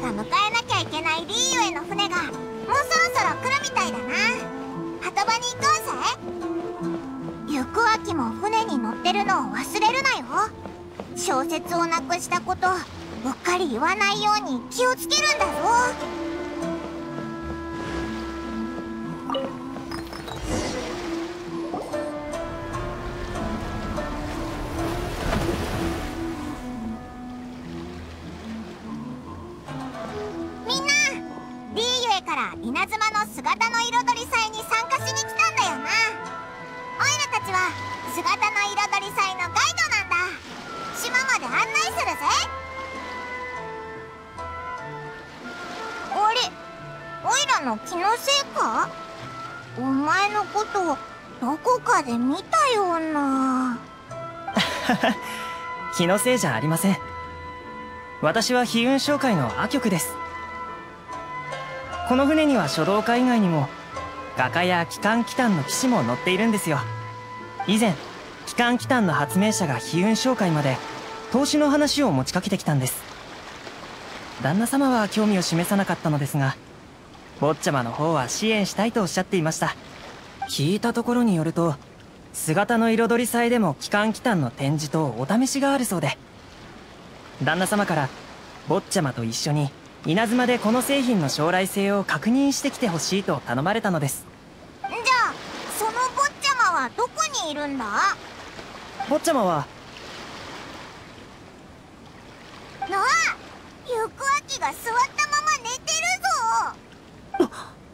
が迎えなきゃいけないリーユへの船がもうそろそろ来るみたいだな。鳩場に行こうぜ。行く秋も船に乗ってるのを忘れるなよ。小説をなくしたことうっかり言わないように気をつけるんだぞ。みんな、リーユエから稲妻の姿の彩り祭に参加しに来たんだよな。オイラたちは姿の彩り祭のガイドなんだ。島まで案内するぜ。あれ、オイラの気のせいか？お前のことどこかで見たような。 気のせいじゃありません。私は飛雲商会の阿曲です。この船には書道家以外にも画家や機関奇譚の騎士も乗っているんですよ。以前機関奇譚の発明者が飛雲商会まで投資の話を持ちかけてきたんです。旦那様は興味を示さなかったのですが、坊ちゃまの方は支援したいとおっしゃっていました。聞いたところによると、姿の彩り祭でも機関奇譚の展示とお試しがあるそうで、旦那様から坊ちゃまと一緒に稲妻でこの製品の将来性を確認してきてほしいと頼まれたのです。 じゃあその坊ちゃまはどこにいるんだ？ 坊ちゃまはなあ、行く秋が座ったまま寝てるぞ。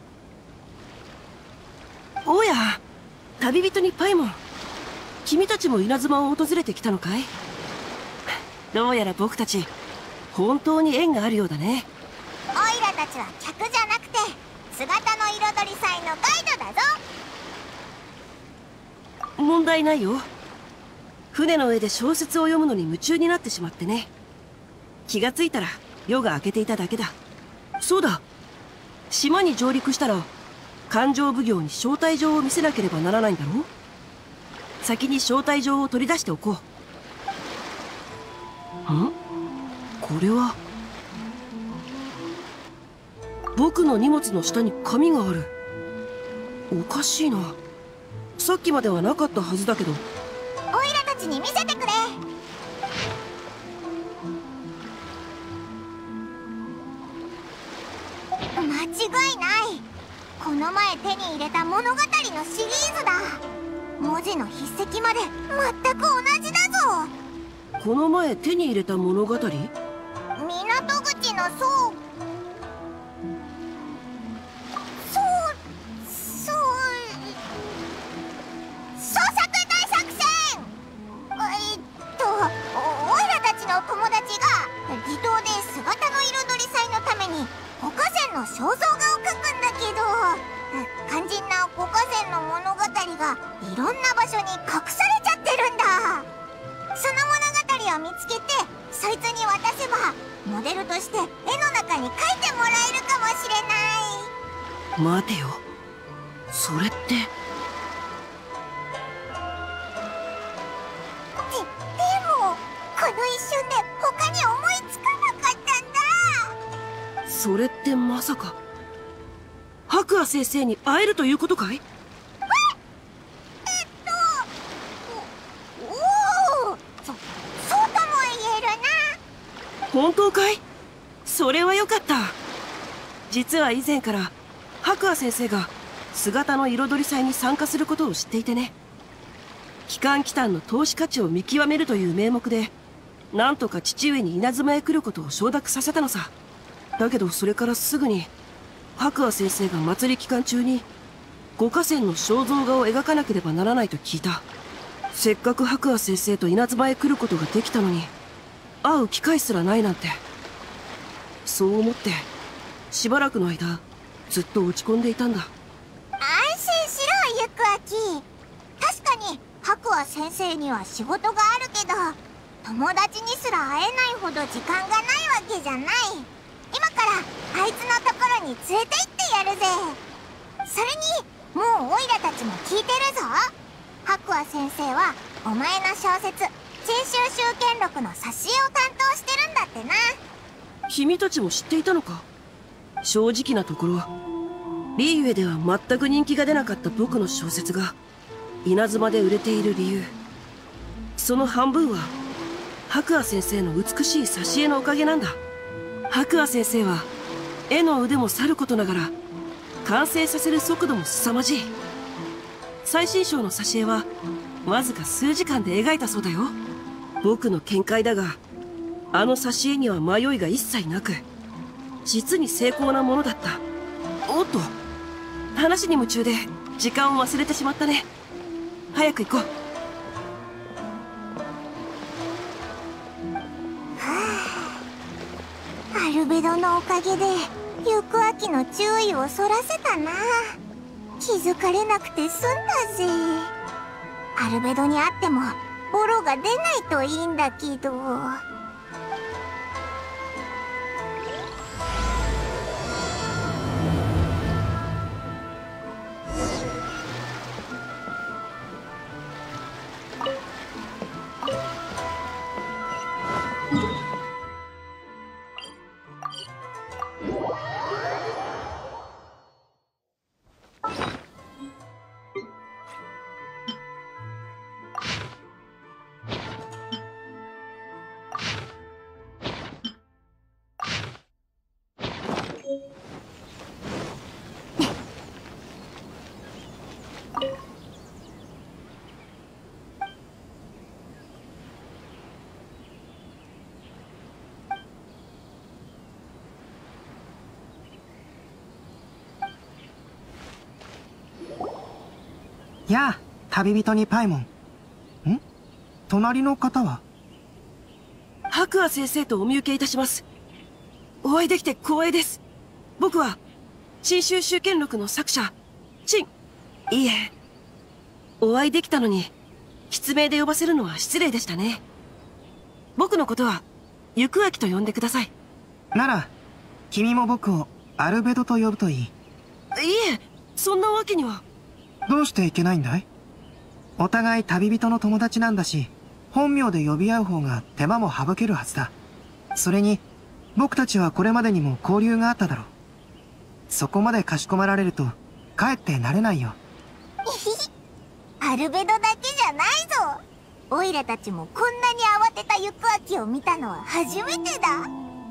おや、旅人にパイモン、君たちも稲妻を訪れてきたのかい？どうやら僕たち本当に縁があるようだね。 オイラたちは客じゃなくて姿の彩り祭のガイドだぞ。 問題ないよ。船の上で小説を読むのに夢中になってしまってね。気がついたら夜が明けていただけだ。そうだ、島に上陸したら勘定奉行に招待状を見せなければならないんだろう。先に招待状を取り出しておこう。ん？これは僕の荷物の下に紙がある。おかしいな。さっきまではなかったはずだけど。 オイラたちに見せてくれ。間違いない。この前手に入れた物語のシリーズだ。文字の筆跡まで全く同じだぞ。 この前手に入れた物語？ 港口の捜索大作戦。オイラたちの友達が離島で姿の彩り祭のために五河川の肖像画を描くんだけど、肝心な五河川の物語がいろんな場所に隠されちゃってるんだ。その物語を見つけてそいつに渡せばモデルとして絵の中に描いてもらえるかもしれない。 待てよ、それって。 でもこの一瞬で他に思いつかなかったんだ。 それってまさか白亜先生に会えるということかい？ そうとも言えるな。 本当かい？それはよかった。実は以前から白亜先生が姿の彩り祭に参加することを知っていてね。機関奇譚の投資価値を見極めるという名目で、なんとか父上に稲妻へ来ることを承諾させたのさ。だけどそれからすぐに白亜先生が祭り期間中に五河川の肖像画を描かなければならないと聞いた。せっかく白亜先生と稲妻へ来ることができたのに、会う機会すらないなんて。そう思ってしばらくの間ずっと落ち込んでいたんだ。 安心しろ、ゆくあき。確かに白亜先生には仕事があるけど、友達にすら会えないほど時間がないわけじゃない。今からあいつのところに連れて行ってやるぜ。それにもうオイラたちも聞いてるぞ。白亜先生はお前の小説「珍州集権録」の挿絵を担当してるんだってな。 君たちも知っていたのか？正直なところ、リーユエでは全く人気が出なかった僕の小説が稲妻で売れている理由、その半分は白亜先生の美しい挿絵のおかげなんだ。白亜先生は絵の腕もさることながら完成させる速度も凄まじい。最新章の挿絵はわずか数時間で描いたそうだよ。僕の見解だが、あの挿絵には迷いが一切なく、実に精巧なものだった。おっと、話に夢中で時間を忘れてしまったね。早く行こう。 アルベドのおかげで行く秋の注意をそらせたな。気づかれなくて済んだぜ。アルベドに会ってもボロが出ないといいんだけど。 やあ、旅人にパイモン。隣の方は？ 白亜先生とお見受けいたします。お会いできて光栄です。僕は新州集権録の作者いえ、お会いできたのに筆名で呼ばせるのは失礼でしたね。僕のことは行く秋と呼んでください。 なら君も僕をアルベドと呼ぶといい。 いえ、そんなわけには。 どうしていけないんだい？お互い旅人の友達なんだし、本名で呼び合う方が手間も省けるはずだ。それに僕たちはこれまでにも交流があっただろう。そこまでかしこまられるとかえってなれないよ。 アルベドだけじゃないぞ。オイラたちもこんなに慌てた行く秋を見たのは初めてだ。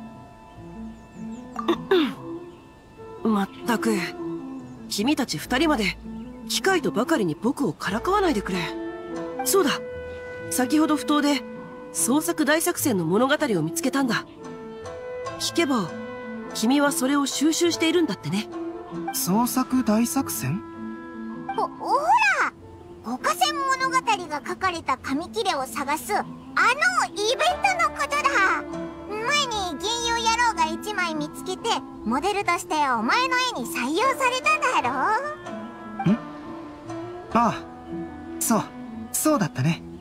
まったく、君たち二人まで機械とばかりに僕をからかわないでくれ。そうだ、先ほど埠頭で創作大作戦の物語を見つけたんだ。聞けば君はそれを収集しているんだってね。 創作大作戦？ ほら、五河川物語が書かれた紙切れを探すあのイベントのことだ。前に銀融野郎が1枚見つけてモデルとしてお前の絵に採用されただろ。 ああ、そうだったね。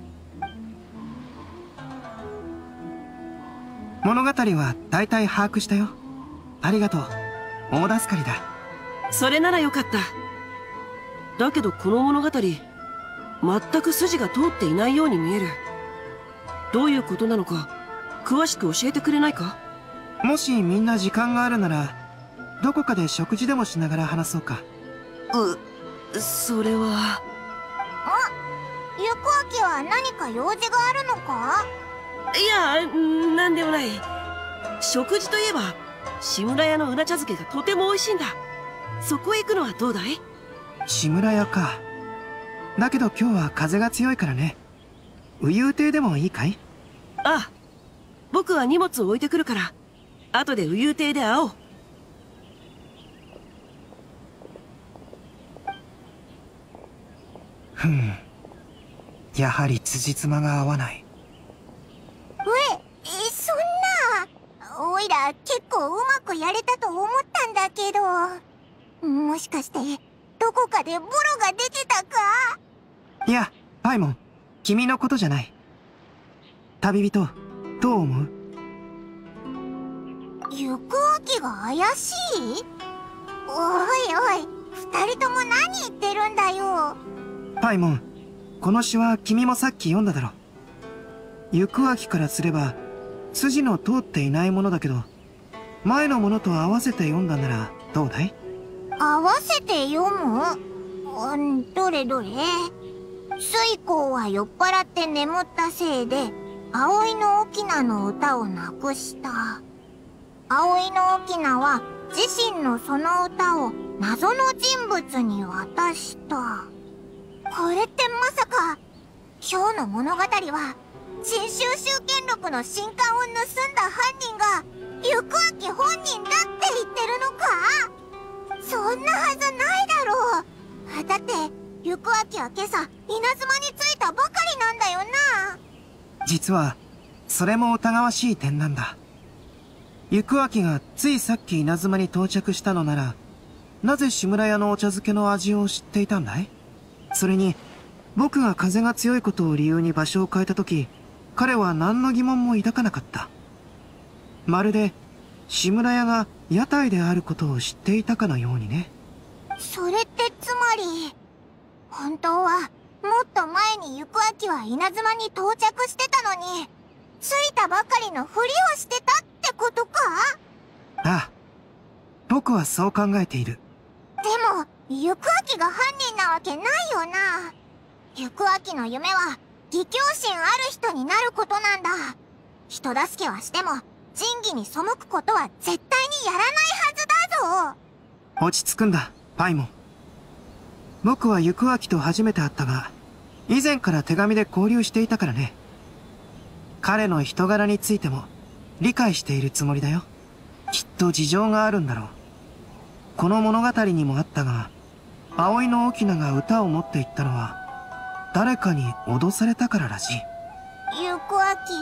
物語は大体把握したよ。ありがとう。大助かりだ。 それならよかった。だけどこの物語、全く筋が通っていないように見える。どういうことなのか詳しく教えてくれないか？ もしみんな時間があるならどこかで食事でもしながら話そうか。 それは。 行く秋は何か用事があるのか？ いや、なんでもない。食事といえば志村屋のうな茶漬けがとても美味しいんだ。そこへ行くのはどうだい？ 志村屋か。だけど今日は風が強いからね。右遊亭でもいいかい？ ああ、僕は荷物を置いてくるから後で右遊亭で会おう。 やはり辻褄が合わない。 そんな。おいら結構うまくやれたと思ったんだけど、もしかしてどこかでボロが出てたか？ いや、パイモン、君のことじゃない。旅人、どう思う？ 行く秋が怪しい？おいおい、二人とも何言ってるんだよ。 パイモン、この詩は君もさっき読んだだろ。行く秋からすれば筋の通っていないものだけど、 前のものと合わせて読んだならどうだい？ 合わせて読む？どれどれ？水光は酔っ払って眠ったせいで葵の翁の歌をなくした。葵の翁は自身のその歌を謎の人物に渡した。これってまさか今日の物語は新収集権録の新刊を盗んだ犯人が行明本人だって言ってるのか？そんなはずないだろう。だって行明は今朝稲妻に着いたばかりなんだよな。 実はそれも疑わしい点なんだ。行明がついさっき稲妻に到着したのなら、なぜ志村屋のお茶漬けの味を知っていたんだい？それに僕が風が強いことを理由に場所を変えた時、彼は何の疑問も抱かなかった。まるで志村屋が屋台であることを知っていたかのようにね。 それってつまり本当はもっと前に行明は稲妻に到着してたのに着いたばかりのふりをしてたってことか？ ああ、僕はそう考えている。 でも行明が犯人なわけないよな。行明の夢は義兄心ある人になることなんだ。人助けはしても仁義に背くことは絶対にやらないはずだぞ。 落ち着くんだ、パイモン。僕は行明と初めて会ったが、以前から手紙で交流していたからね。彼の人柄についても理解しているつもりだよ。きっと事情があるんだろう。この物語にもあったが、葵の翁が歌を持っていったのは誰かに脅されたかららしい。 行明、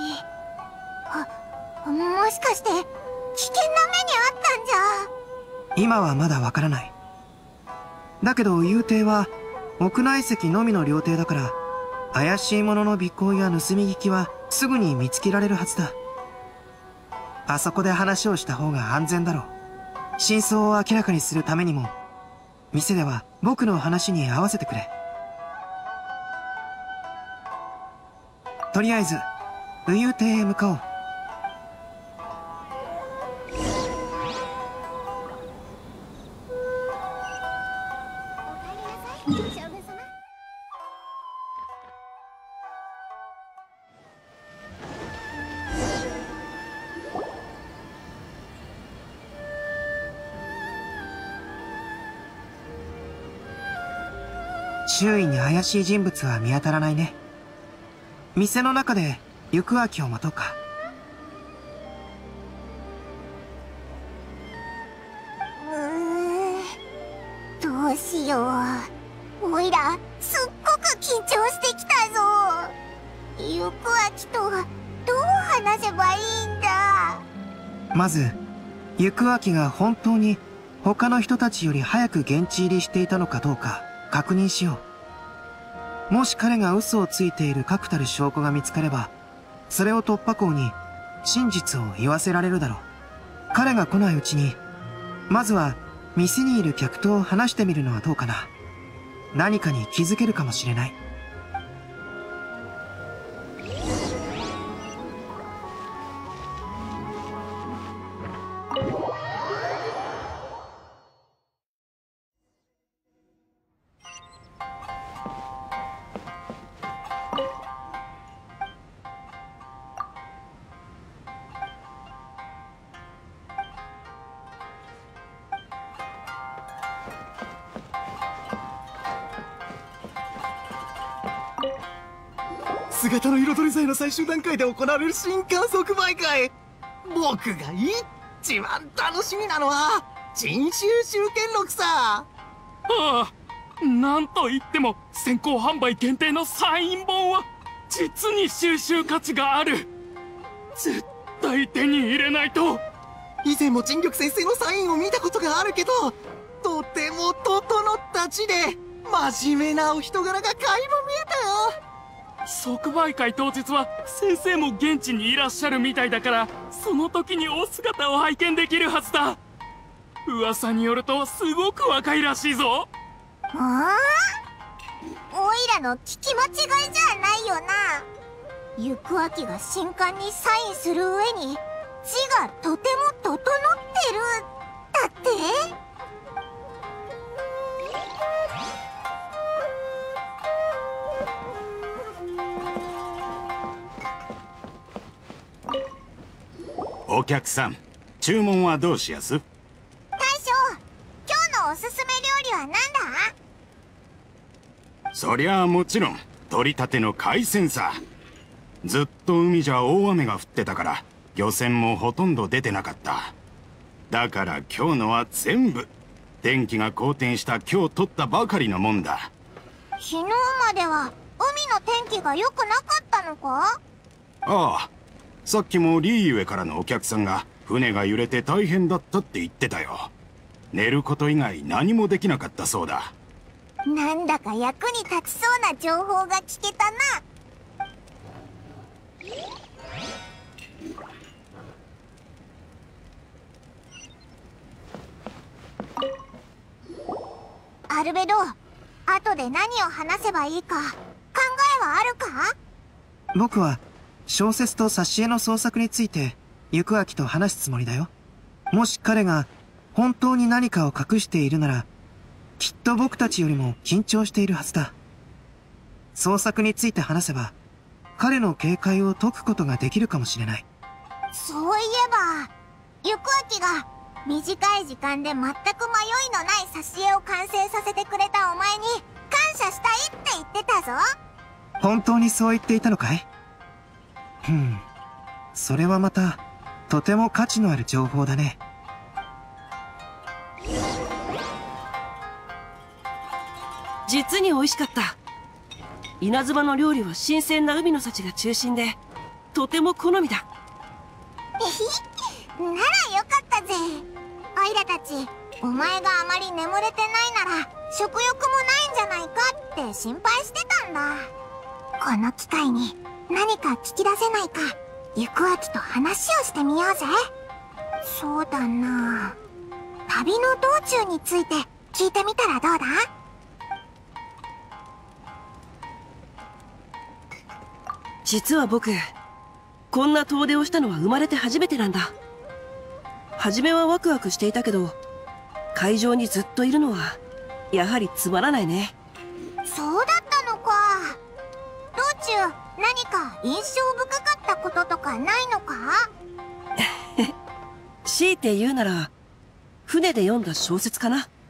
もしかして危険な目にあったんじゃ？ 今はまだわからない。だけど遊亭は屋内席のみの料亭だから、怪しいものの尾行や盗み聞きはすぐに見つけられるはずだ。あそこで話をした方が安全だろう。真相を明らかにするためにも、店では僕の話に合わせてくれ。とりあえず右遊亭へ向かおう。周囲に怪しい人物は見当たらないね。店の中で行明を待とうか。 どうしよう。おいらすっごく緊張してきたぞ。行明とどう話せばいいんだ？ まず行明が本当に他の人たちより早く現地入りしていたのかどうか確認しよう。もし彼が嘘をついている確たる証拠が見つかれば、それを突破口に真実を言わせられるだろう。彼が来ないうちに、まずは店にいる客と話してみるのはどうかな。何かに気づけるかもしれない。 姿の彩り祭の最終段階で行われる新刊即売会。僕が一番楽しみなのは新収集権録さ。 ああ、なんといっても先行販売限定のサイン本は実に収集価値がある。絶対手に入れないと。 以前も陳玉先生のサインを見たことがあるけど、とても整った字で真面目なお人柄が垣間見えたよ。 即売会当日は先生も現地にいらっしゃるみたいだから、その時にお姿を拝見できるはずだ。噂によるとすごく若いらしいぞ。 おいらの聞き間違いじゃないよな。行明が新刊にサインする上にがとても整ってるだって？ お客さん、注文はどうしやす？ 大将、今日のおすすめ料理は何だ？ そりゃあもちろん取り立ての海鮮さ。ずっと海じゃ大雨が降ってたから漁船もほとんど出てなかった。だから今日のは全部天気が好転した今日取ったばかりのもんだ。 昨日までは海の天気が良くなかったのか？ ああ、さっきもリーゆえからのお客さんが船が揺れて大変だったって言ってたよ。寝ること以外何もできなかったそうだ。 なんだか役に立ちそうな情報が聞けたな。アルベド、後で何を話せばいいか考えはあるか？ 僕は小説と挿絵の創作について行明と話すつもりだよ。もし彼が本当に何かを隠しているなら、きっと僕たちよりも緊張しているはずだ。創作について話せば彼の警戒を解くことができるかもしれない。 そういえば行明が短い時間で全く迷いのない挿絵を完成させてくれたお前に感謝したいって言ってたぞ。 本当にそう言っていたのかい？それはまたとても価値のある情報だね。 実に美味しかった。稲妻の料理は新鮮な海の幸が中心でとても好みだ。 ならよかったぜ。おいらたち、お前があまり眠れてないなら食欲もないんじゃないかって心配してたんだ。この機会に何か聞き出せないか行明と話をしてみようぜ。そうだな、旅の道中について聞いてみたらどうだ？ 実は僕、こんな遠出をしたのは生まれて初めてなんだ。初めはワクワクしていたけど、海上にずっといるのはやはりつまらないね。 そうだったのか。道中何か印象深かったこととかないのか？ 強いて言うなら船で読んだ小説かな。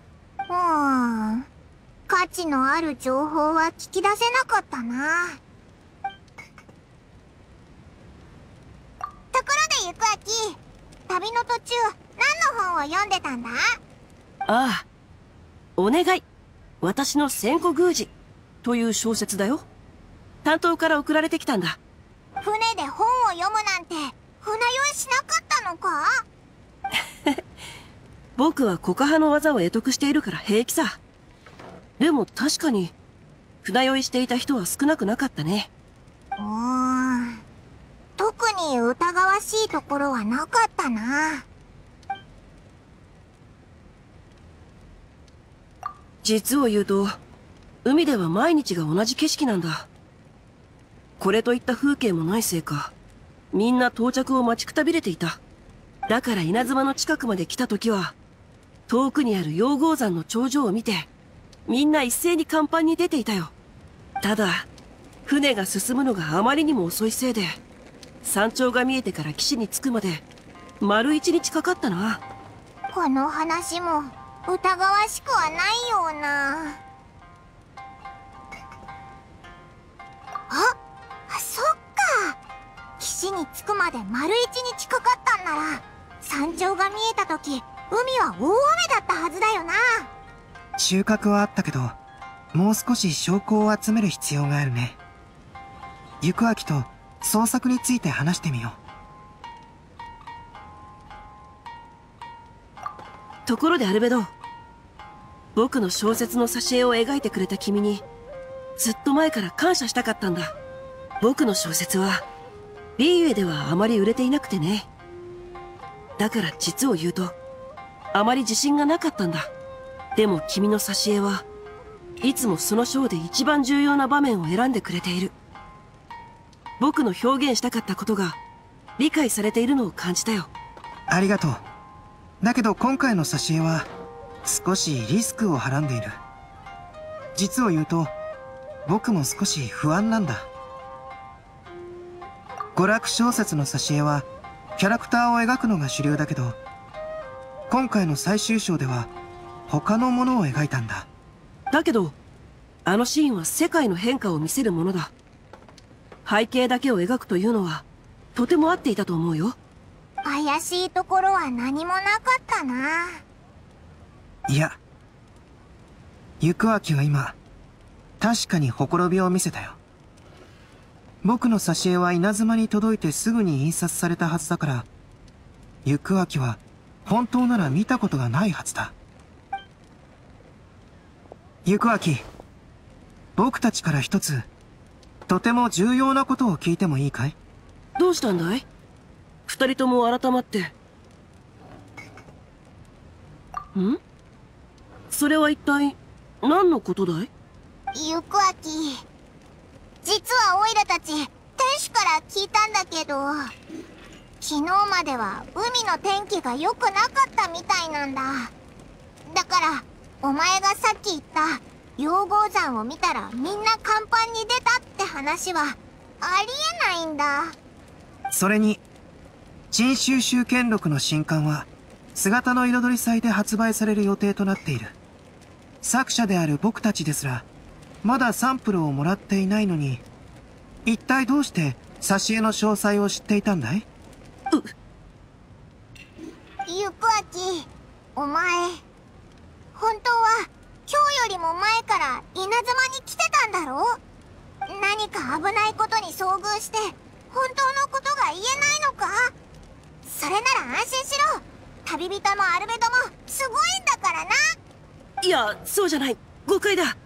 価値のある情報は聞き出せなかったな。ところで行明、旅の途中何の本を読んでたんだ？ ああ、お願い、私の千古宮司という小説だよ。担当から送られてきたんだ。 船で本を読むなんて船酔いしなかったのか？ 僕はコカ派の技を得得しているから平気さ。でも確かに船酔いしていた人は少なくなかったね。 特に疑わしいところはなかったな。 実を言うと、海では毎日が同じ景色なんだ。これといった風景もないせいか、みんな到着を待ちくたびれていた。だから稲妻の近くまで来た時は、遠くにある陽光山の頂上を見て、みんな一斉に甲板に出ていたよ。ただ、船が進むのがあまりにも遅いせいで、山頂が見えてから岸に着くまで、丸1日かかったな。 この話も疑わしくはないような。そっか。岸に着くまで丸1日かかったんなら、山頂が見えた時、海は大雨だったはずだよな。 収穫はあったけど、もう少し証拠を集める必要があるね。行明と創作について話してみよう。ところでアルベド、僕の小説の挿絵を描いてくれた君にずっと前から感謝したかったんだ。僕の小説はリーユエではあまり売れていなくてね。だから実を言うとあまり自信がなかったんだ。でも君の挿絵はいつもその章で一番重要な場面を選んでくれている。僕の表現したかったことが理解されているのを感じたよ。 ありがとう。だけど今回の挿絵は少しリスクをはらんでいる。実を言うと僕も少し不安なんだ。娯楽小説の挿絵はキャラクターを描くのが主流だけど、今回の最終章では他のものを描いたんだ。 だけどあのシーンは世界の変化を見せるものだ。背景だけを描くというのはとても合っていたと思うよ。 怪しいところは何もなかったな。 いや、行明は今確かにほころびを見せたよ。僕の挿絵は稲妻に届いてすぐに印刷されたはずだから、行明は本当なら見たことがないはずだ。行明、僕たちから一つとても重要なことを聞いてもいいかい？ どうしたんだい？二人とも改まって。ん？それは一体何のことだい？ 行明、実はオイラたち天使から聞いたんだけど、昨日までは海の天気が良くなかったみたいなんだ。だからお前がさっき言った溶合山を見たらみんな甲板に出たって話はありえないんだ。 それに陳収集権録の新刊は姿の彩り祭で発売される予定となっている。作者である僕たちですらまだサンプルをもらっていないのに、一体どうして挿絵の詳細を知っていたんだい？ 行明、お前本当は今日よりも前から稲妻に来てたんだろ？何か危ないことに遭遇して本当のことが言えないのか？それなら安心しろ。旅人もアルベドもすごいんだからな。 いや、そうじゃない。誤解だ。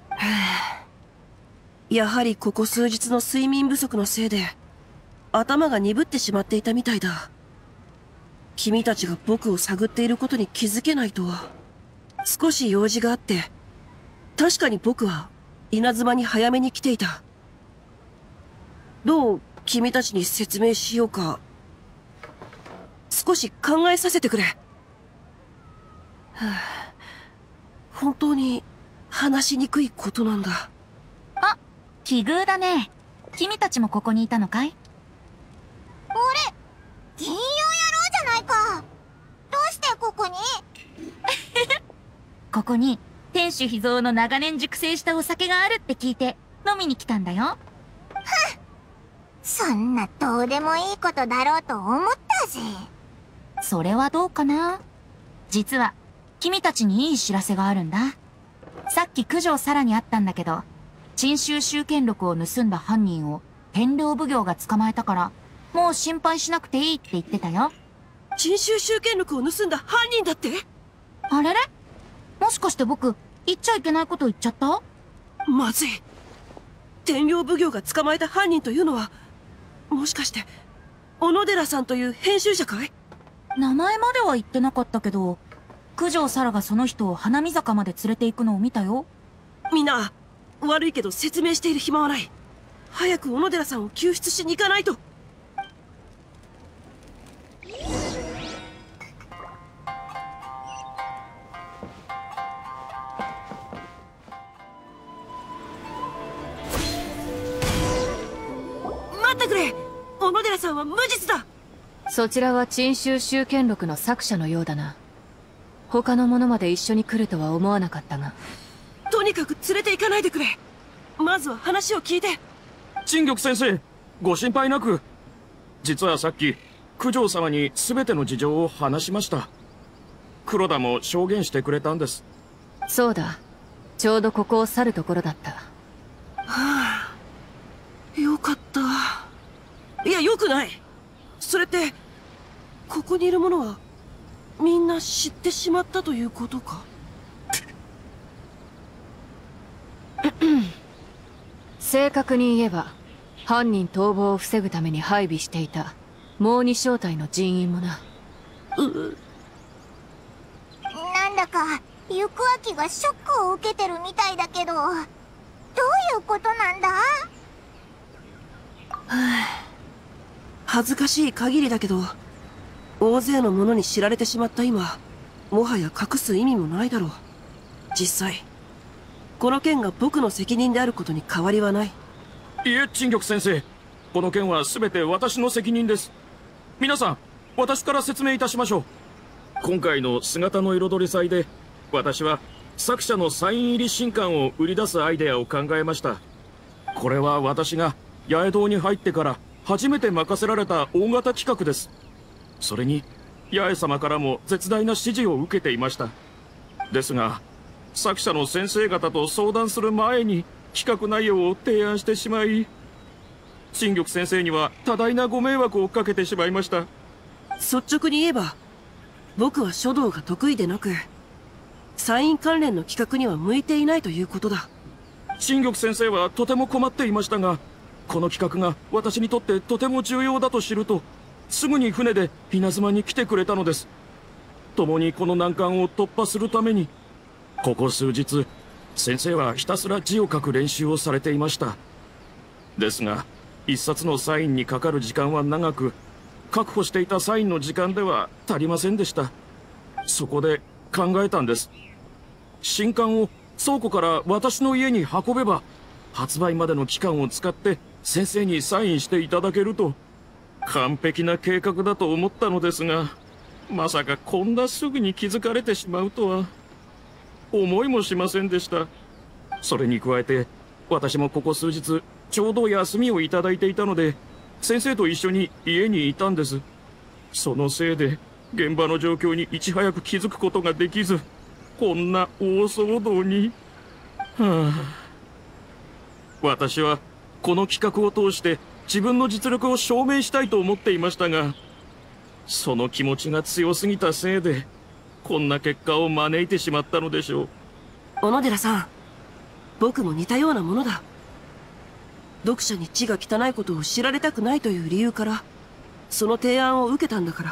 やはりここ数日の睡眠不足のせいで頭が鈍ってしまっていたみたいだ。君たちが僕を探っていることに気づけないとは。少し用事があって、確かに僕は稲妻に早めに来ていた。どう君たちに説明しようか。少し考えさせてくれ。本当に話しにくいことなんだ。 あ、奇遇だね。君たちもここにいたのかい？ 俺、銀曜野郎じゃないか。どうしてここに？ ここに天守秘蔵の長年熟成したお酒があるって聞いて飲みに来たんだよ。 そんなどうでもいいことだろうと思ったぜ。 それはどうかな。実は君たちにいい知らせがあるんだ。さっき九条サラに会ったんだけど、陳収集権録を盗んだ犯人を天領奉行が捕まえたから、もう心配しなくていいって言ってたよ。 陳収集権録を盗んだ犯人だって？ あれれ？もしかして僕言っちゃいけないこと言っちゃった？ まずい。天領奉行が捕まえた犯人というのは、もしかして小野寺さんという編集者かい？ 名前までは言ってなかったけど、九条サラがその人を花見坂まで連れて行くのを見たよ。 みんな、悪いけど説明している暇はない。早く小野寺さんを救出しに行かないと。待ってくれ！小野寺さんは無実だ！ そちらは陳収集権録の作者のようだな。他の者まで一緒に来るとは思わなかったが。 とにかく連れて行かないでくれ。まずは話を聞いて。 陳玉先生、ご心配なく。実はさっき九条様に全ての事情を話しました。黒田も証言してくれたんです。 そうだ、ちょうどここを去るところだった。はあ、よかった。いや、よくない。それって、ここにいる者はみんな知ってしまったということか？ 正確に言えば、犯人逃亡を防ぐために配備していたもう2小隊の人員もな。 なんだか行明がショックを受けてるみたいだけど、どういうことなんだ？ 恥ずかしい限りだけど、大勢の者に知られてしまった今、もはや隠す意味もないだろう。実際この件が僕の責任であることに変わりはない。 いえ、陳玉先生、この件は全て私の責任です。皆さん、私から説明いたしましょう。今回の姿の彩り祭で、私は作者のサイン入り新刊を売り出すアイデアを考えました。これは私が八重堂に入ってから初めて任せられた大型企画です。それに八重様からも絶大な支持を受けていました。ですが、作者の先生方と相談する前に企画内容を提案してしまい、陳玉先生には多大なご迷惑をかけてしまいました。 率直に言えば、僕は書道が得意でなく、サイン関連の企画には向いていないということだ。 陳玉先生はとても困っていましたが、この企画が私にとってとても重要だと知ると、すぐに船で稲妻に来てくれたのです。共にこの難関を突破するために、ここ数日先生はひたすら字を書く練習をされていました。ですが、一冊のサインにかかる時間は長く、確保していたサインの時間では足りませんでした。そこで考えたんです。新刊を倉庫から私の家に運べば、発売までの期間を使って先生にサインしていただけると、完璧な計画だと思ったのですが、まさかこんなすぐに気づかれてしまうとは思いもしませんでした。それに加えて、私もここ数日ちょうど休みをいただいていたので、先生と一緒に家にいたんです。そのせいで現場の状況にいち早く気づくことができず、こんな大騒動に。私はこの企画を通して自分の実力を証明したいと思っていましたが、その気持ちが強すぎたせいでこんな結果を招いてしまったのでしょう。 小野寺さん、僕も似たようなものだ。読者に字が汚いことを知られたくないという理由からその提案を受けたんだから。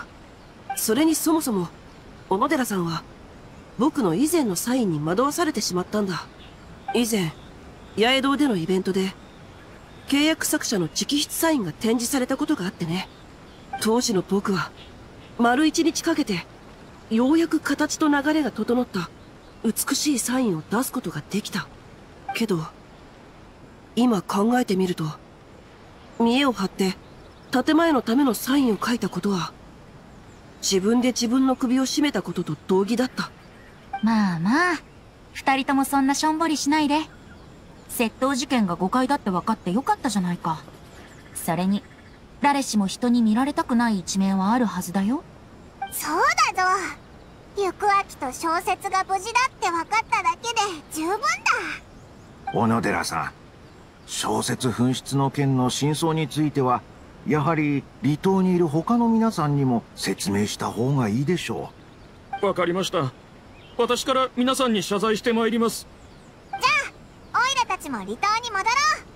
それにそもそも小野寺さんは僕の以前のサインに惑わされてしまったんだ。以前八重堂でのイベントで契約作者の直筆サインが展示されたことがあってね。当時の僕は丸一日かけてようやく形と流れが整った美しいサインを出すことができた。けど今考えてみると、見栄を張って建前のためのサインを書いたことは自分で自分の首を絞めたことと同義だった。 まあまあ、二人ともそんなしょんぼりしないで。窃盗事件が誤解だって分かってよかったじゃないか。それに誰しも人に見られたくない一面はあるはずだよ。 そうだぞ。行明と小説が無事だって分かっただけで十分だ。 小野寺さん、小説紛失の件の真相についてはやはり離島にいる他の皆さんにも説明した方がいいでしょう。わかりました。私から皆さんに謝罪してまいります。 じゃあオイラたちも離島に戻ろう。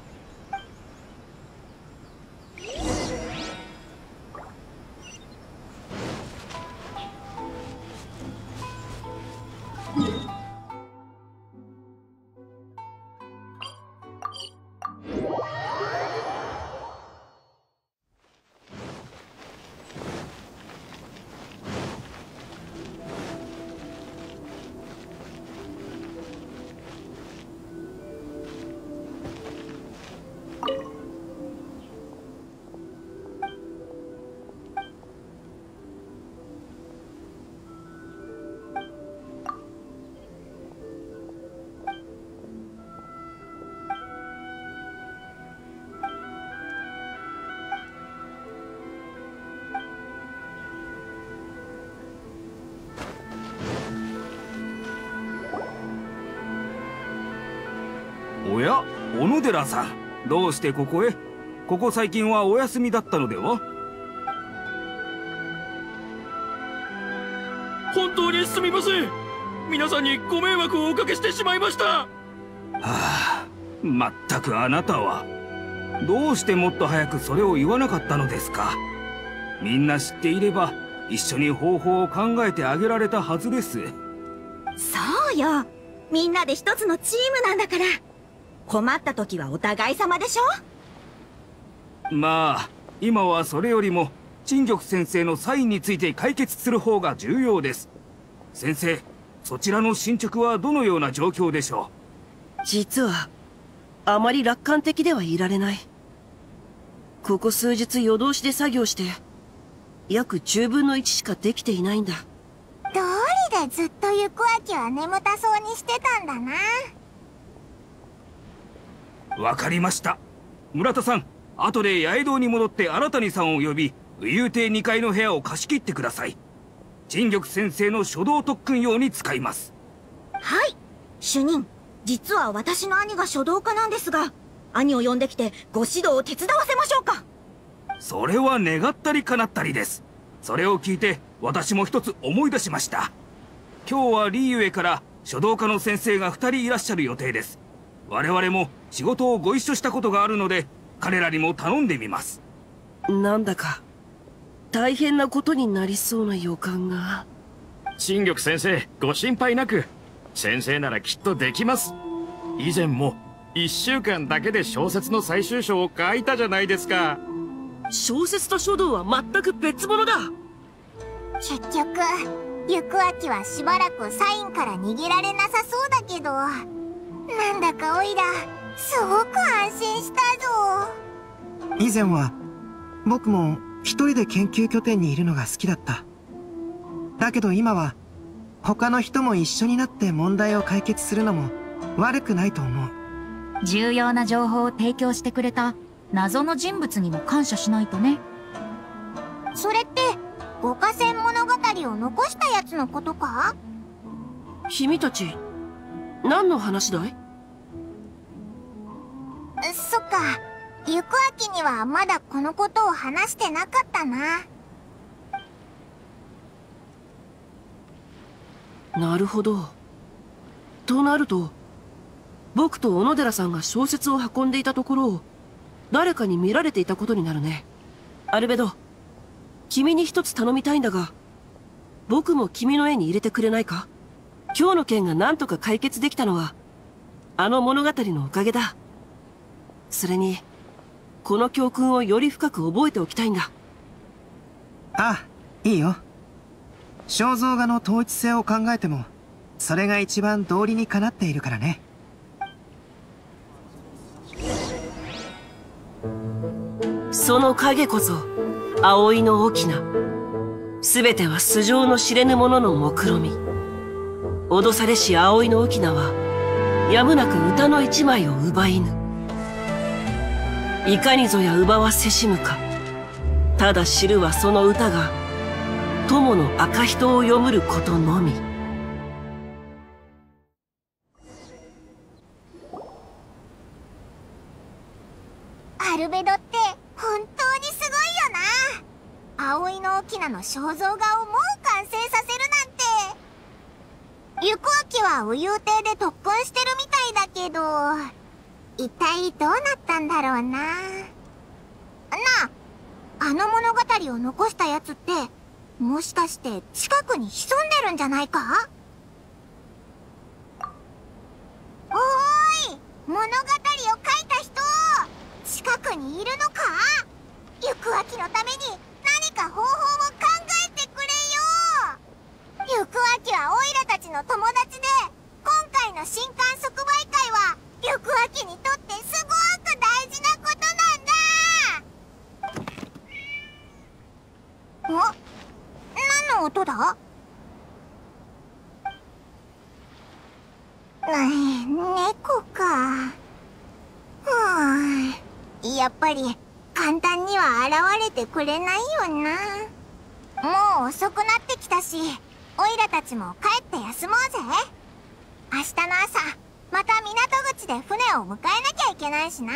おや、小野寺さん、どうしてここへ？ここ最近はお休みだったのでは？ 本当にすみません。皆さんにご迷惑をおかけしてしまいました。 はあ、まったくあなたはどうしてもっと早くそれを言わなかったのですか。みんな知っていれば一緒に方法を考えてあげられたはずです。 そうよ、みんなで一つのチームなんだから。困った時はお互い様でしょ。 まあ今はそれよりも陳玉先生のサインについて解決する方が重要です。先生、そちらの進捗はどのような状況でしょう？実はあまり楽観的ではいられない。ここ数日夜通しで作業して約10分の1しかできていないんだ。 どうりでずっと行明は眠たそうにしてたんだな。 わかりました。村田さん、後で八重堂に戻って新谷さんを呼び、右遊亭2階の部屋を貸し切ってください。陳玉先生の書道特訓用に使います。 はい、主任、実は私の兄が書道家なんですが、兄を呼んできてご指導を手伝わせましょうか。 それは願ったり叶ったりです。それを聞いて私も一つ思い出しました。今日はリーウェから書道家の先生が2人いらっしゃる予定です。我々も仕事をご一緒したことがあるので、彼らにも頼んでみます。 なんだか大変なことになりそうな予感が。 陳玉先生、ご心配なく。先生ならきっとできます。以前も1週間だけで小説の最終章を書いたじゃないですか。 小説と書道は全く別物だ。 結局行明はしばらくサインから逃げられなさそうだけど、なんだかオイラすごく安心したぞ。 以前は僕も一人で研究拠点にいるのが好きだった。だけど今は他の人も一緒になって問題を解決するのも悪くないと思う。 重要な情報を提供してくれた謎の人物にも感謝しないとね。 それって五箇線物語を残したやつのことか？ 君たち何の話だい？ そっか、行明にはまだこのことを話してなかったな。 なるほど。となると僕と小野寺さんが小説を運んでいたところを誰かに見られていたことになるね。アルベド、君に一つ頼みたいんだが、僕も君の絵に入れてくれないか？今日の件が何とか解決できたのはあの物語のおかげだ。それにこの教訓をより深く覚えておきたいんだ。 ああ、いいよ。肖像画の統一性を考えてもそれが一番道理にかなっているからね。 その影こそ葵の翁。すべては素性の知れぬ者の目論み。脅されし葵の翁はやむなく歌の一枚を奪いぬ。いかにぞや奪わせしむか。ただ知るはその歌が友の赤人を読むることのみ。 アルベドって本当にすごいよな。葵の翁の肖像画をもう完成させるなんて。行明は右遊亭で特訓してるみたいだけど、一体どうなったんだろうな。あの物語を残したやつってもしかして近くに潜んでるんじゃないか？おーい、物語を書いた人、近くにいるのか？行明のために何か方法を考えてくれよ。行明はオイラたちの友達で、今回の新刊即売会は行明にとってすごく大事なことなんだ。何の音だ？猫か。やっぱり簡単には現れてくれないよな。もう遅くなってきたし、オイラたちも帰って休もうぜ。明日の朝また港口で船を迎えなきゃいけないしな。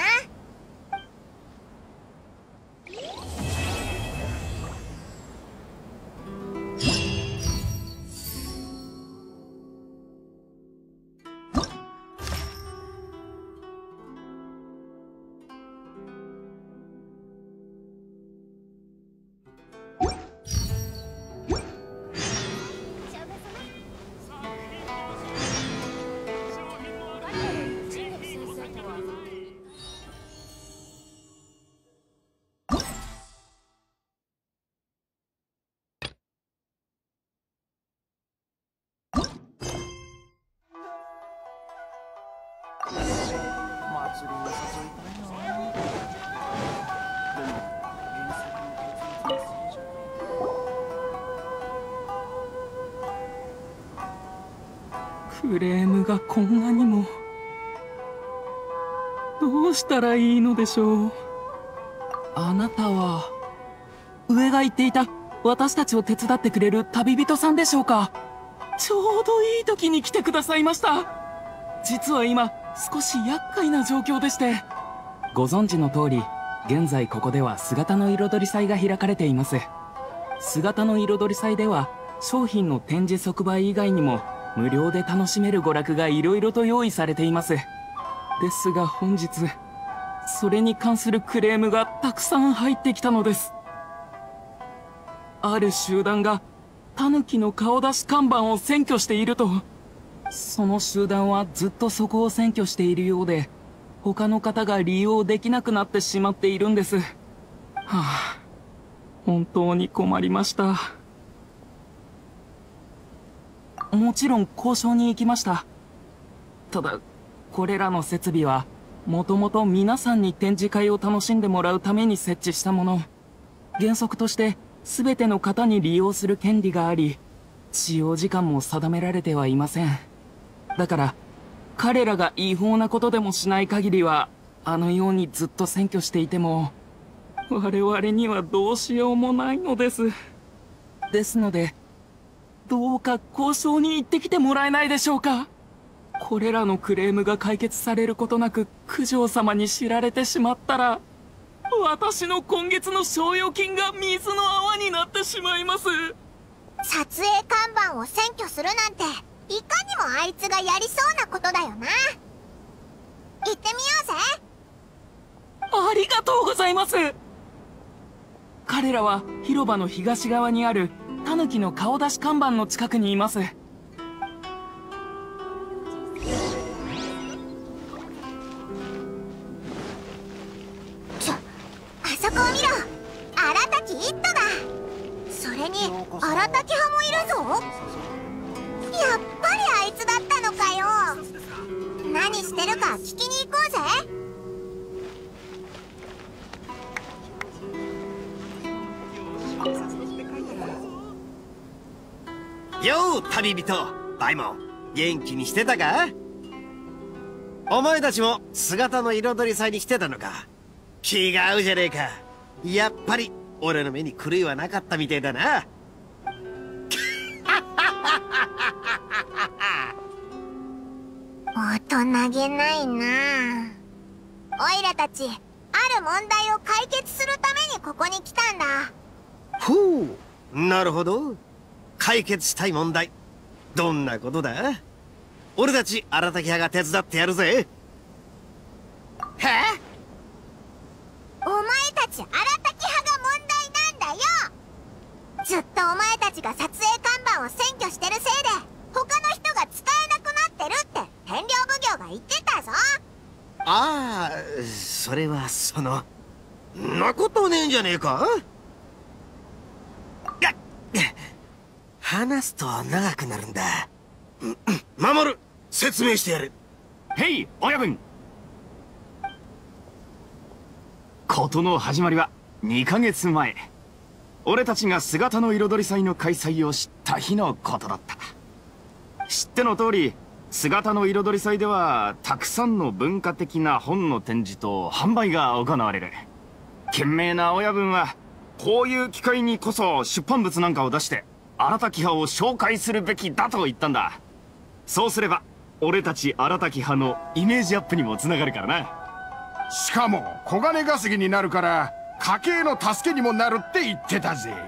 クレームがこんなにも。どうしたらいいのでしょう。あなたは上が言っていた私たちを手伝ってくれる旅人さんでしょうか。ちょうどいい時に来てくださいました。実は今少し厄介な状況でして。ご存知の通り、現在ここでは姿の彩り祭が開かれています。姿の彩り祭では商品の展示即売以外にも無料で楽しめる娯楽がいろいろと用意されています。ですが本日、それに関するクレームがたくさん入ってきたのです。ある集団がタヌキの顔出し看板を占拠していると。その集団はずっとそこを占拠しているようで、他の方が利用できなくなってしまっているんです。はあ、本当に困りました。もちろん交渉に行きました。ただ、これらの設備はもともと皆さんに展示会を楽しんでもらうために設置したもの。原則として全ての方に利用する権利があり、使用時間も定められてはいません。だから彼らが違法なことでもしない限りは、あのようにずっと占拠していても我々にはどうしようもないのです。ですので、どうか交渉に行ってきてもらえないでしょうか。これらのクレームが解決されることなく九条様に知られてしまったら、私の今月の賞与金が水の泡になってしまいます。 撮影看板を占拠するなんて、いかにもあいつがやりそうなことだよな。行ってみようぜ。 ありがとうございます。彼らは広場の東側にあるタヌキの顔出し看板の近くにいます。 あそこを見ろ。荒滝一斗だ。それに荒滝派もいるぞ。やっぱりあいつだったのかよ。何してるか聞きに行こうぜ。 よう旅人バイモン、元気にしてたか？お前たちも姿の彩り祭に来てたのか。気が合うじゃねえか。やっぱり俺の目に狂いはなかったみてえだな。 大人げないな。オイラたち、ある問題を解決するためにここに来たんだ。 ほう、なるほど。解決したい問題、どんなことだ？俺たち荒滝派が手伝ってやるぜ。へ？ お前たち荒滝派が問題なんだよ。ずっとお前たちが撮影看板を占拠してるせいで他の人が使えなくなってるって天領奉行が言ってたぞ。 ああ、それはそんなことねえんじゃねえか。話すと長くなるんだ。守る、説明してやる。 へい、親分。事の始まりは2ヶ月前、俺たちが姿の彩り祭の開催を知った日のことだった。知っての通り、姿の彩り祭ではたくさんの文化的な本の展示と販売が行われる。賢明な親分はこういう機会にこそ出版物なんかを出して荒滝派を紹介するべきだと言ったんだ。そうすれば俺たち荒滝派のイメージアップにもつながるからな。 しかも小金稼ぎになるから家計の助けにもなるって言ってたぜ。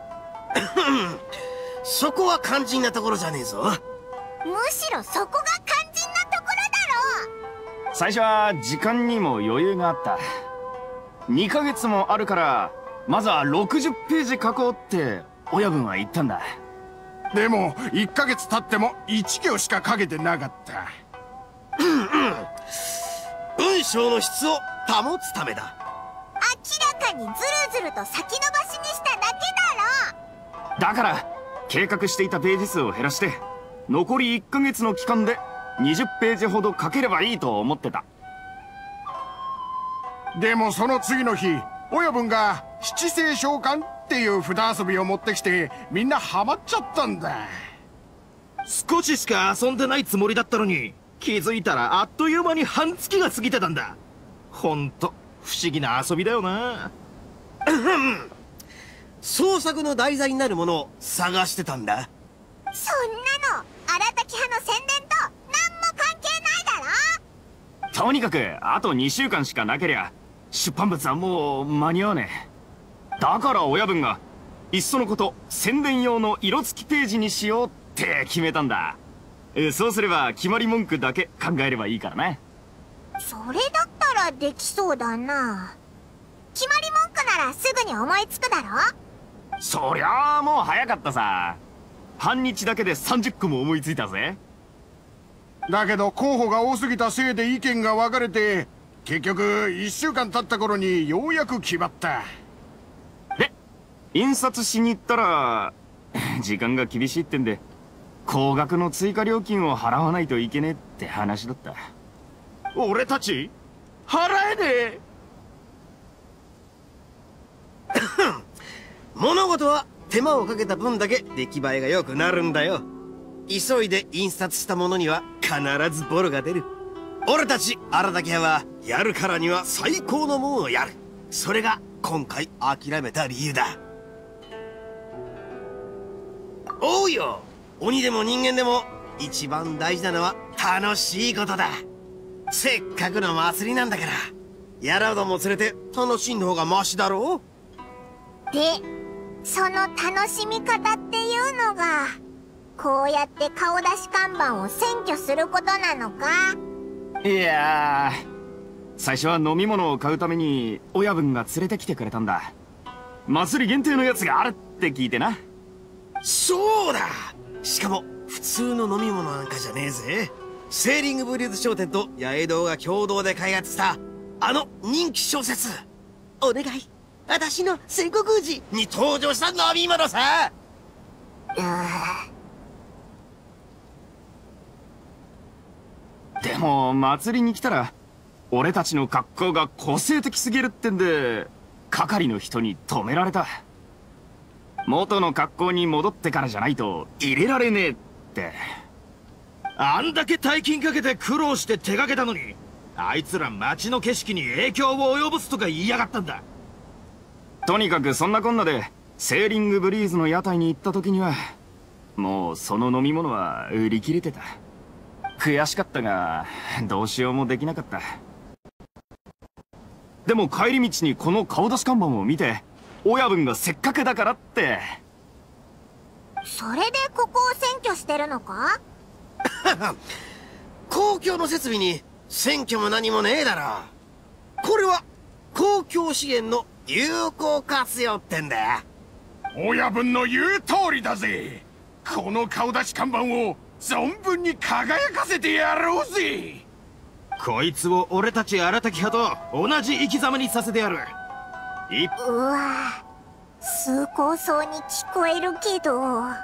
そこは肝心なところじゃねえぞ。 むしろそこが肝心なところだろう。 最初は時間にも余裕があった。2ヶ月もあるからまずは60ページ書こうって親分は言ったんだ。 でも1ヶ月経っても1行しか書けてなかった。 文章の質を保つためだ。 明らかにずるずると先延ばしにしただけだろ。 だから計画していたページ数を減らして残り1ヶ月の期間で20ページほど書ければいいと思ってた。 でもその次の日、親分が七星召喚っていう札遊びを持ってきて、みんなハマっちゃったんだ。 少ししか遊んでないつもりだったのに、気づいたらあっという間に半月が過ぎてたんだ。ほんと不思議な遊びだよな。 創作の題材になるものを探してたんだ。 そんなの荒滝派の宣伝と何も関係ないだろ。 とにかくあと2週間しかなけりゃ出版物はもう間に合わねえ。だから親分がいっそのこと宣伝用の色付きページにしようって決めたんだ。そうすれば決まり文句だけ考えればいいからな。 それだったらできそうだな。決まり文句ならすぐに思いつくだろ。 そりゃあもう早かったさ。半日だけで30個も思いついたぜ。 だけど候補が多すぎたせいで意見が分かれて、結局1週間経った頃にようやく決まった。 で印刷しに行ったら時間が厳しいってんで高額の追加料金を払わないといけねえって話だった。 俺たち払えねえ。 物事は手間をかけた分だけ出来栄えが良くなるんだよ。急いで印刷したものには必ずボロが出る。俺たち荒滝派はやるからには最高のものをやる。それが今回諦めた理由だ。おうよ、鬼でも人間でも一番大事なのは楽しいことだ。せっかくの祭りなんだから、やらうども連れて楽しんだ方がマシだろう。 で、その楽しみ方っていうのがこうやって顔出し看板を占拠することなのか。 いやー、最初は飲み物を買うために親分が連れてきてくれたんだ。祭り限定のやつがあるって聞いてな。 そうだ、しかも普通の飲み物なんかじゃねえぜ。セーリングブリーズ商店と八重堂が共同で開発したあの人気小説「お願い私の戦国宇治」に登場した飲み物さ。 でも祭りに来たら俺たちの格好が個性的すぎるってんで係の人に止められた。元の格好に戻ってからじゃないと入れられねえって。 あんだけ大金かけて苦労して手がけたのに、あいつら街の景色に影響を及ぼすとか言いやがったんだ。 とにかくそんなこんなでセーリングブリーズの屋台に行った時にはもうその飲み物は売り切れてた。悔しかったがどうしようもできなかった。でも帰り道にこの顔出し看板を見て親分がせっかくだからって。 それでここを占拠してるのか。 公共の設備に占拠も何もねえだろ。これは公共資源の有効活用ってんだよ。 親分の言う通りだぜ。この顔出し看板を存分に輝かせてやろうぜ。 こいつを俺たち荒滝派と同じ生き様にさせてやる。 うわ、崇高そうに聞こえるけど。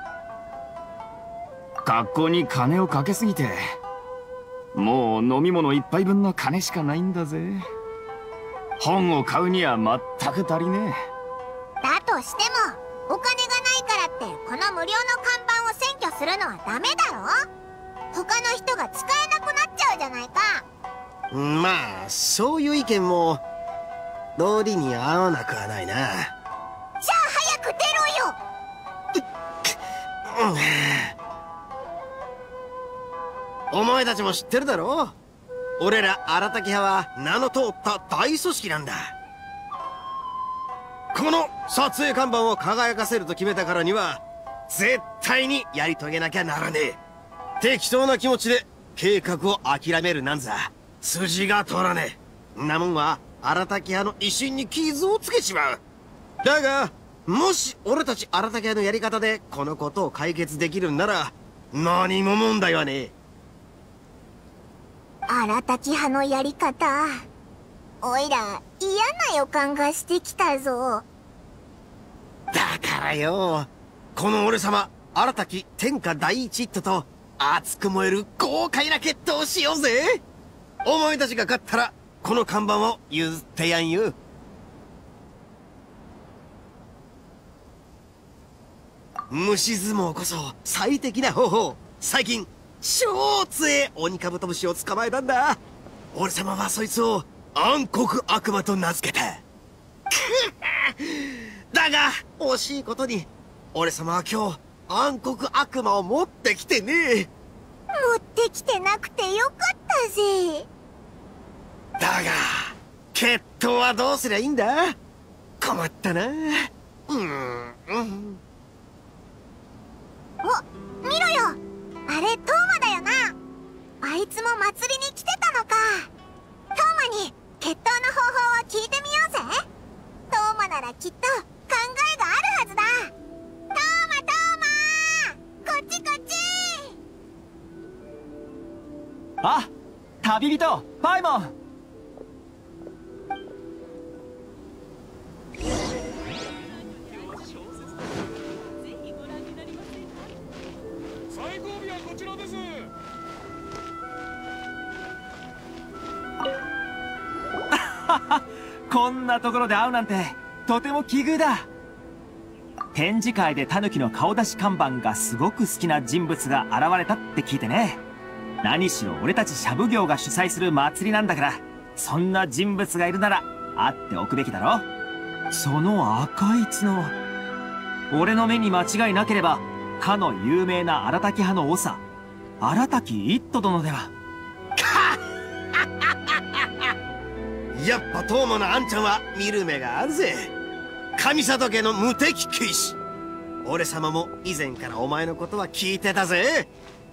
学校に金をかけすぎてもう飲み物一杯分の金しかないんだぜ。本を買うには全く足りねえ。 だとしてもお金がないからってこの無料の看板を占拠するのはダメだろ。他の人が使えなくなっちゃうじゃないか。 まあそういう意見も道理に合わなくはないな。じゃあ早く出ろよ。 お前たちも知ってるだろ。俺ら荒滝派は名の通った大組織なんだ。この撮影看板を輝かせると決めたからには絶対にやり遂げなきゃならねえ。適当な気持ちで計画を諦めるなんざ筋が通らねえ。んなもんは荒滝派の威信に傷をつけちまう。だがもし俺たち荒滝派のやり方でこのことを解決できるんなら何も問題はねえ。 荒滝派のやり方、おいら嫌な予感がしてきたぞ。 だからよ、この俺様荒滝天下第一ヒットと熱く燃える豪快な決闘をしようぜ。お前たちが勝ったらこの看板を譲ってやんよ。虫相撲こそ最適な方法。最近超強えオニカブトムシを捕まえたんだ。俺様はそいつを暗黒悪魔と名付けた。だが惜しいことに俺様は今日暗黒悪魔を持ってきてねえ。 持ってきてなくてよかったぜ。 だが決闘はどうすりゃいいんだ。困ったな。 お、見ろよ、あれトーマだよな。あいつも祭りに来てたのか。トーマに決闘の方法を聞いてみようぜ。トーマならきっと考えがあるはずだ。トーマこっちこっち。 あ、旅人パイモン。 最後尾はこちらです。 こんなところで会うなんてとても奇遇だ。展示会でタヌキの顔出し看板がすごく好きな人物が現れたって聞いてね。何しろ俺たちシャブ業が主催する祭りなんだから、そんな人物がいるなら会っておくべきだろ。その赤い角、俺の目に間違いなければかの有名な荒滝派の長荒滝一斗殿では。 やっぱトーマのあんちゃんは見る目があるぜ。上里家の無敵騎士。俺様も以前からお前のことは聞いてたぜ。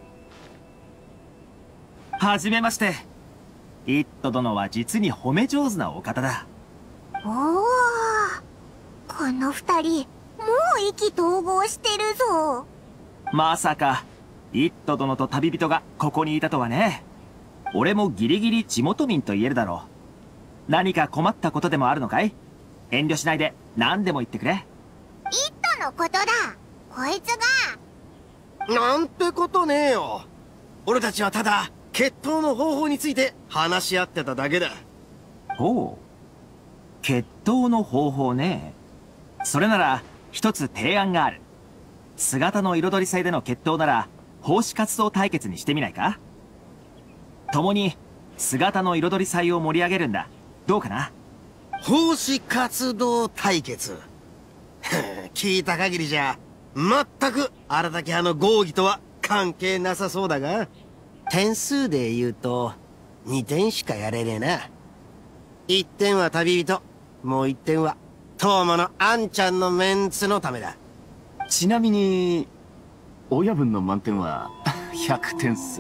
はじめまして。一斗殿は実に褒め上手なお方だ。 おお、この二人もう意気投合してるぞ。 まさか一斗殿と旅人がここにいたとはね。俺もギリギリ地元民と言えるだろう。何か困ったことでもあるのかい？遠慮しないで何でも言ってくれ。 一斗のことだ。こいつが。 なんてことねえよ。俺たちはただ決闘の方法について話し合ってただけだ。 ほう、決闘の方法ね。それなら一つ提案がある。姿の彩り祭での決闘なら奉仕活動対決にしてみないか？共に姿の彩り祭を盛り上げるんだ。どうかな？ 奉仕活動対決。聞いた限りじゃ全く荒滝派の合議とは関係なさそうだが、点数で言うと2点しかやれねえな。1点は旅人、もう1点はトーマのあんちゃんのメンツのためだ。 ちなみに親分の満点は100点っす。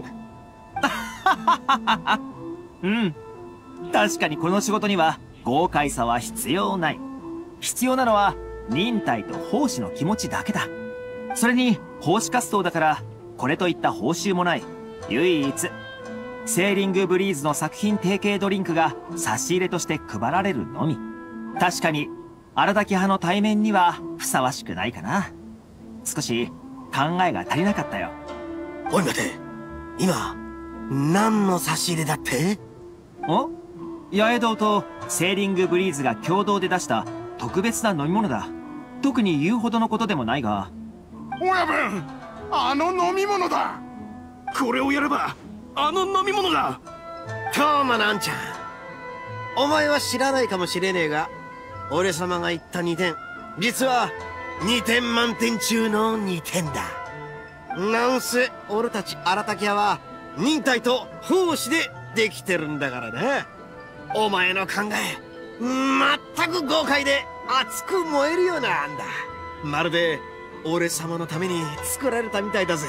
うん、確かにこの仕事には豪快さは必要ない。必要なのは忍耐と奉仕の気持ちだけだ。それに奉仕活動だからこれといった報酬もない。唯一セーリングブリーズの作品提携ドリンクが差し入れとして配られるのみ。確かに荒滝派の対面にはふさわしくないかな。少し考えが足りなかったよ。 おい待て、今何の差し入れだって？ お？八重堂とセーリングブリーズが共同で出した特別な飲み物だ。特に言うほどのことでもないが。 親分、あの飲み物だ。 これをやればあの飲み物だ。 トーマのあんちゃん、お前は知らないかもしれねえが、俺様が言った2点、実は2点満点中の2点だ。なんせ俺たち荒滝屋は忍耐と奉仕でできてるんだからな。お前の考え全く豪快で熱く燃えるような案だ。まるで俺様のために作られたみたいだぜ。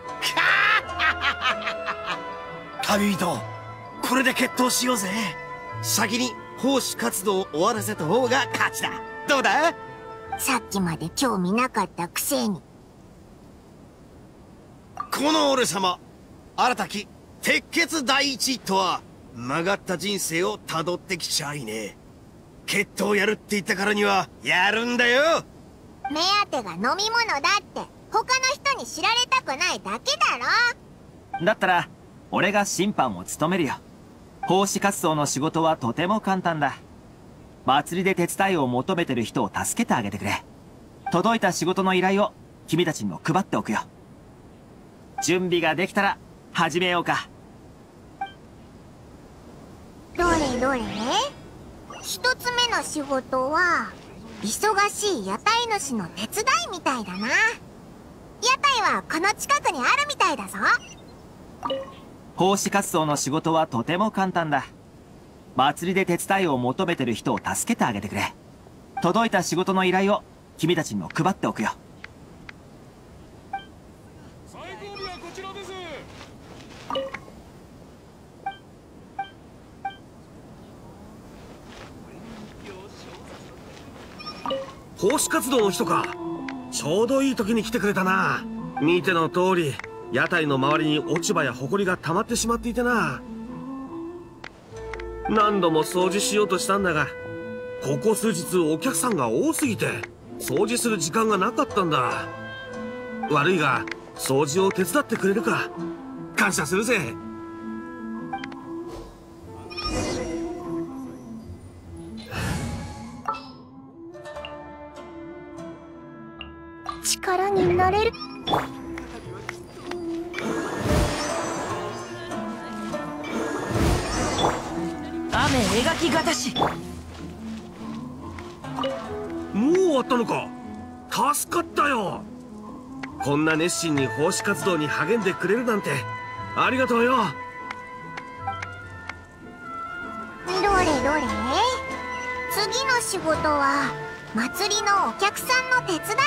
旅人、これで決闘しようぜ。先に奉仕活動を終わらせた方が勝ちだ。どうだ？ さっきまで興味なかったくせに。 この俺様、荒滝鉄血第一とは曲がった人生を辿ってきちゃいね。決闘やるって言ったからにはやるんだよ。 目当てが飲み物だって他の人に知られたくないだけだろ。 だったら俺が審判を務めるよ。 奉仕活動の仕事はとても簡単だ。祭りで手伝いを求めてる人を助けてあげてくれ。届いた仕事の依頼を君たちにも配っておくよ。準備ができたら始めようか。 どれどれ？一つ目の仕事は忙しい屋台主の手伝いみたいだな。屋台はこの近くにあるみたいだぞ。 奉仕活動の仕事はとても簡単だ。祭りで手伝いを求めてる人を助けてあげてくれ。届いた仕事の依頼を君たちにも配っておくよ。 最後尾はこちらです。 奉仕活動の人か。ちょうどいい時に来てくれたな。見ての通り屋台の周りに落ち葉や埃が溜まってしまっていてな。何度も掃除しようとしたんだが、ここ数日お客さんが多すぎて掃除する時間がなかったんだ。悪いが掃除を手伝ってくれるか。感謝するぜ。 力になれる。 雨描きがたし。 もう終わったのか。助かったよ。こんな熱心に奉仕活動に励んでくれるなんてありがとうよ。 どれどれ？次の仕事は祭りのお客さんの手伝いだ。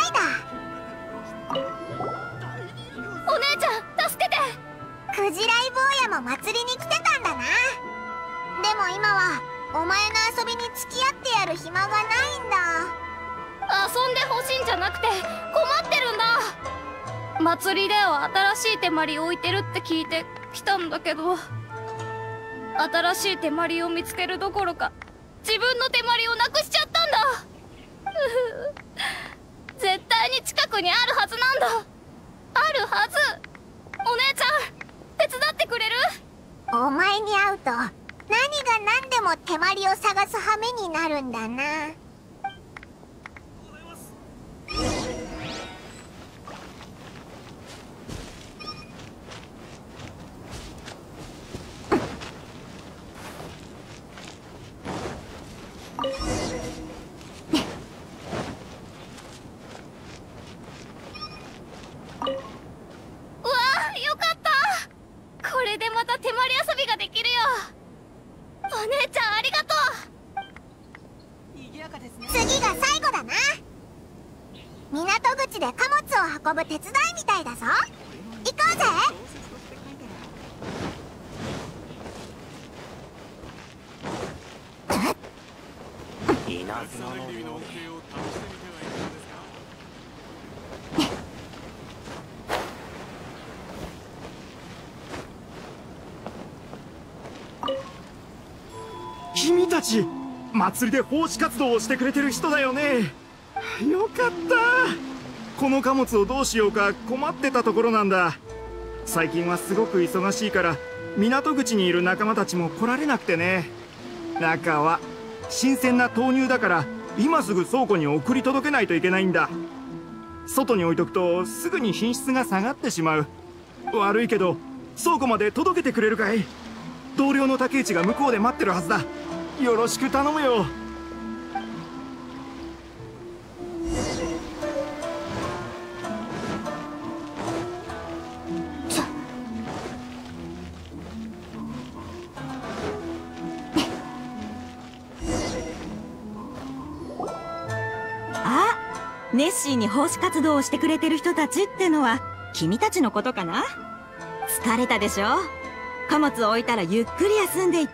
お姉ちゃん助けて。 クジライ坊やも祭りに来てたんだな。でも今はお前の遊びに付き合ってやる暇がないんだ。 遊んでほしいんじゃなくて困ってるんだ。祭りでは新しい手まり置いてるって聞いて来たんだけど、新しい手まりを見つけるどころか自分の手まりをなくしちゃったんだ。絶対に近くにあるはずなんだ。あるはず。お姉ちゃん手伝ってくれる？ お前に会うと何が何でも手まりを探す羽目になるんだな。 うわあ、よかった。これでまた手まり遊びができるよ。お姉ちゃんありがとう。 次が最後だな。港口で貨物を運ぶ手伝いみたいだぞ。行こうぜ。 稲妻の流の恩恵を試してみてはいかがですか？ 君たち祭りで奉仕活動をしてくれてる人だよね。よかった。この貨物をどうしようか困ってたところなんだ。最近はすごく忙しいから港口にいる仲間たちも来られなくてね。中は新鮮な豆乳だから今すぐ倉庫に送り届けないといけないんだ。外に置いとくとすぐに品質が下がってしまう。悪いけど倉庫まで届けてくれるかい？同僚の竹内が向こうで待ってるはずだ。よろしく頼むよ。 あ、熱心に奉仕活動をしてくれてる人たちってのは君たちのことかな？疲れたでしょ？貨物を置いたらゆっくり休んでいって。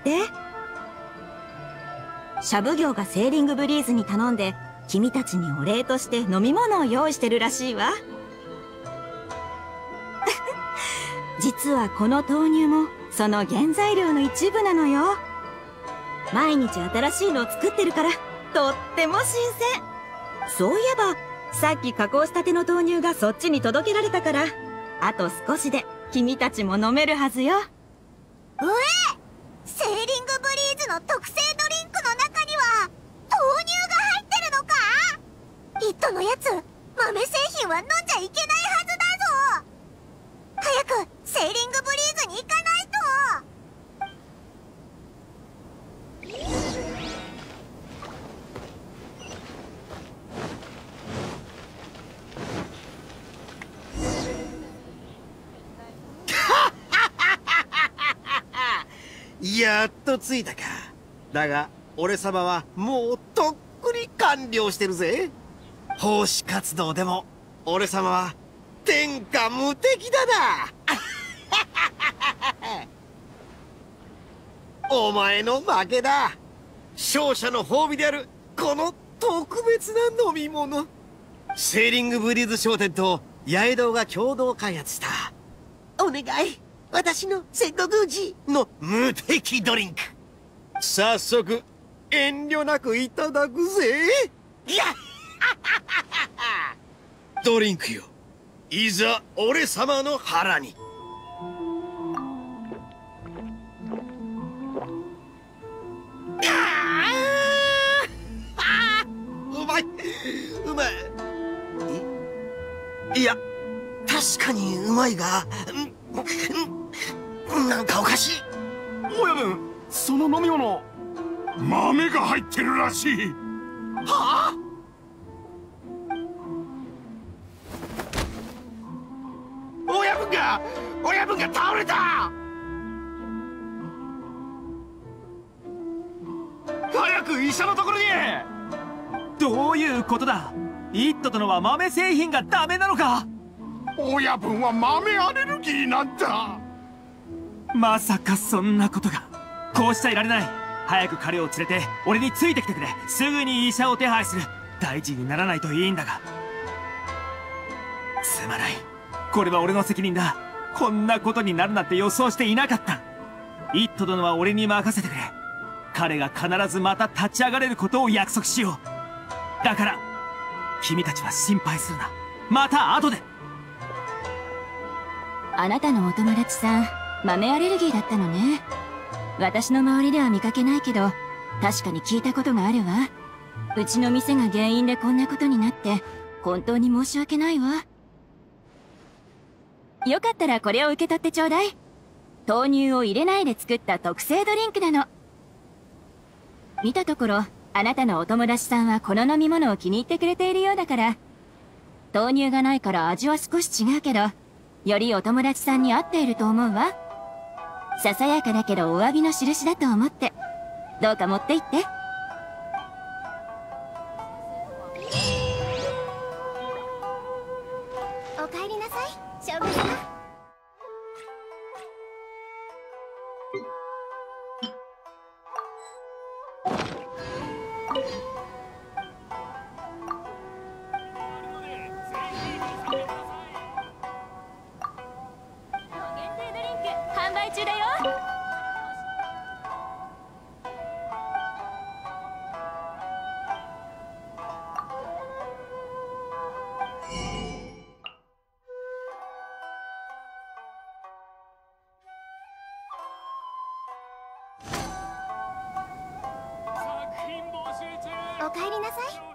シャブ業がセーリングブリーズに頼んで君たちにお礼として飲み物を用意してるらしいわ。実はこの豆乳もその原材料の一部なのよ。毎日新しいのを作ってるからとっても新鮮。そういえばさっき加工したての豆乳がそっちに届けられたから、あと少しで君たちも飲めるはずよ。 うえ！セーリングブリやっと着いたか。だが俺様はもうとっくに完了してるぜ。奉仕活動でも俺様は天下無敵だな。お前の負けだ。勝者の褒美であるこの特別な飲み物。セーリングブリーズ商店と八重堂が共同開発したお願い、私の戦国寺の無敵ドリンク。早速遠慮なくいただくぜ。いやドリンクよ、いざ俺様の腹に。うまい、うまい。いや確かにうまいが、なんかおかしい。 親分、その飲み物豆が入ってるらしい。 はあ、親分が倒れた。 早く医者のところに。どういうことだ。イット殿は豆製品がダメなのか。 親分は豆アレルギーなんだ。 まさかそんなことが。こうしちゃいられない。早く彼を連れて俺についてきてくれ。すぐに医者を手配する。大事にならないといいんだが。すまない、これは俺の責任だ。こんなことになるなんて予想していなかった。イット殿は俺に任せてくれ。彼が必ずまた立ち上がれることを約束しよう。だから君たちは心配するな。また後で。 あなたのお友達さん、豆アレルギーだったのね。私の周りでは見かけないけど、確かに聞いたことがあるわ。うちの店が原因でこんなことになって、本当に申し訳ないわ。よかったらこれを受け取ってちょうだい。豆乳を入れないで作った特製ドリンクなの。見たところ、あなたのお友達さんはこの飲み物を気に入ってくれているようだから。豆乳がないから味は少し違うけど、よりお友達さんに合っていると思うわ。ささやかだけどお詫びの印だと思って。どうか持って行って。 おかえりなさい、将軍様。 販売中だよ。 おかえりなさい。